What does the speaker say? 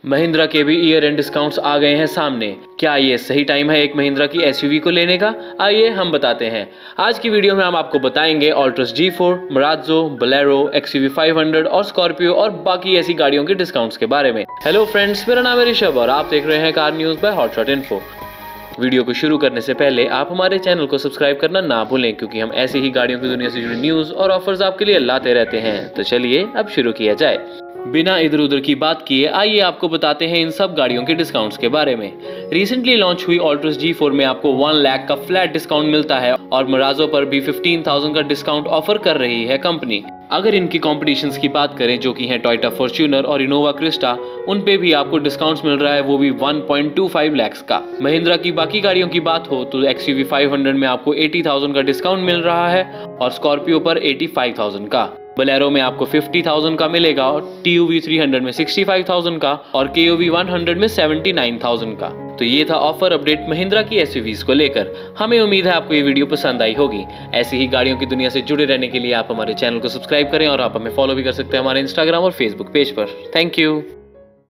महिंद्रा के भी year and discounts आ गए हैं सामने। क्या ये सही टाइम है एक महिंद्रा की एसयूवी को लेने का? आइए हम बताते हैं। आज की वीडियो में हम आपको बताएंगे Altus G4, Marazzo, Bolero, XUV 500 और स्कॉर्पियो और बाकी ऐसी गाड़ियों के डिस्काउंट्स के बारे में। हेलो फ्रेंड्स, मेरा नाम है ऋषभ और आप देख रहे हैं car news by hotshot info. Video को शुरू करने से पहले आप हमारे चैनल को सब्सक्राइब करना ना भूलें, क्योंकि हम ऐसी ही गाड़ियों की दुनिया से जुड़ी न्यूज और ऑफर्स आपके लिए लाते रहते हैं। तो चलिए अब शुरू किया जाए। बिना इधर उधर की बात किए आइए आपको बताते हैं इन सब गाड़ियों के डिस्काउंट्स के बारे में। रिसेंटली लॉन्च हुई ऑल्टस G4 में आपको 1 लाख का फ्लैट डिस्काउंट मिलता है और मराज़ो पर भी 15,000 का डिस्काउंट ऑफर कर रही है कंपनी। अगर इनकी कॉम्पिटिशन्स की बात करें जो कि हैं टोयोटा फॉर्च्यूनर और इनोवा क्रिस्टा, उन पे भी आपको डिस्काउंट्स मिल रहा है, वो भी 1.25 लाख का। महिंद्रा की बाकी गाड़ियों की बात हो तो XUV 500 में आपको 80,000 का डिस्काउंट मिल रहा है और स्कॉर्पियो पर 85,000 का। बोलेरो में आपको 50,000 का मिलेगा और TUV 300 में 65,000 का और KUV 100 में 79,000 का। तो ये था ऑफर अपडेट महिंद्रा की एसयूवीज को लेकर। हमें उम्मीद है आपको ये वीडियो पसंद आई होगी। ऐसी ही गाड़ियों की दुनिया से जुड़े रहने के लिए आप हमारे चैनल को सब्सक्राइब करें और आप हमें फॉलो भी कर सकते हैं हमारे इंस्टाग्राम और फेसबुक पेज पर। Thank you.